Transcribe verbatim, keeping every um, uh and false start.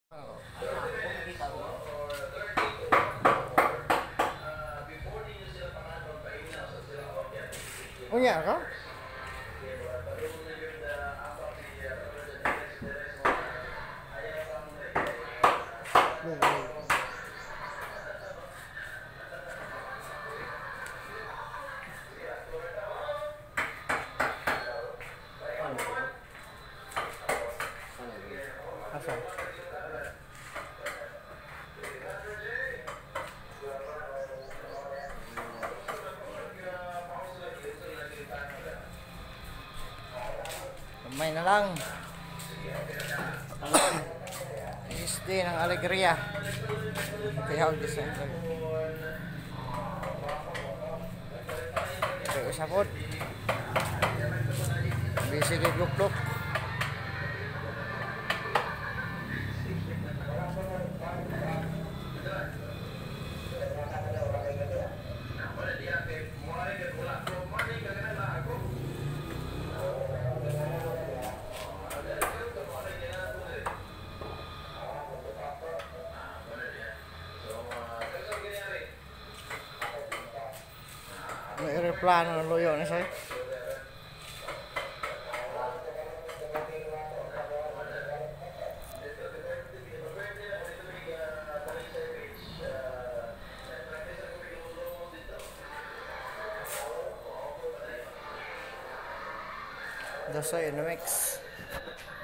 Oh iya kah? Asa? Kamay na lang. S D ng Alegria. Kaya ako December. Kaya usapot. Bisig igluk-luk. May aeroplano ng luyo na sa'yo. Dosa in the mix.